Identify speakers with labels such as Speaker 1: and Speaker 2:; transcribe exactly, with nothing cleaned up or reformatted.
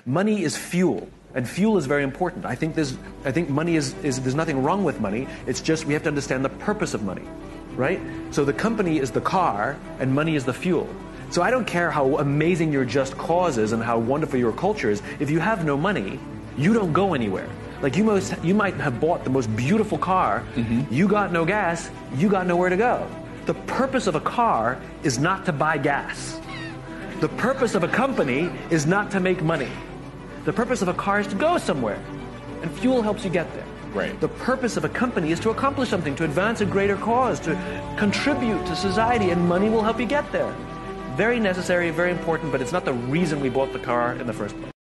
Speaker 1: Money is fuel, and fuel is very important. I think there's, I think money is, is, there's nothing wrong with money. It's just we have to understand the purpose of money, right? So the company is the car, and money is the fuel. So I don't care how amazing your just cause is and how wonderful your culture is. If you have no money, you don't go anywhere. Like you most, you might have bought the most beautiful car, mm-hmm. you got no gas, you got nowhere to go. The purpose of a car is not to buy gas. The purpose of a company is not to make money. The purpose of a car is to go somewhere, and fuel helps you get there.
Speaker 2: Right.
Speaker 1: The purpose of a company is to accomplish something, to advance a greater cause, to contribute to society, and money will help you get there. Very necessary, very important, but it's not the reason we bought the car in the first place.